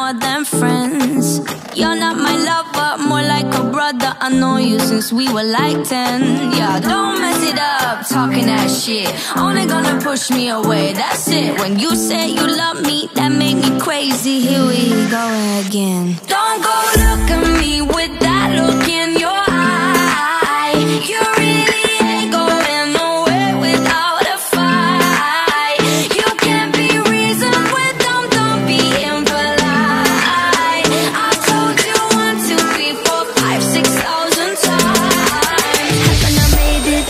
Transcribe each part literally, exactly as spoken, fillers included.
more than friends. You're not my lover, more like a brother. I know you since we were like ten. Yeah, don't mess it up, talking that shit. Only gonna push me away, that's it. When you say you love me, that made me crazy. Here we go again. Don't go look at me with that look in your eye. You really ain't going nowhere without a fight. You can't be reasoned with, don't, don't be impolite. I told you one, two, three, four, five, six thousand times. Haven't I made it?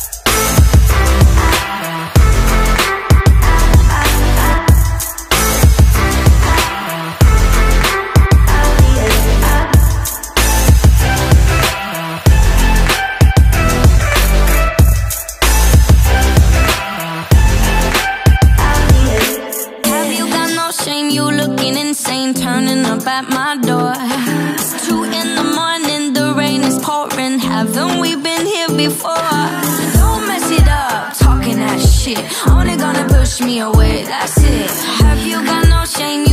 Turning up at my door. It's two in the morning, the rain is pouring. Haven't we been here before? Don't mess it up, talking that shit. Only gonna push me away, that's it. Have you got no shame?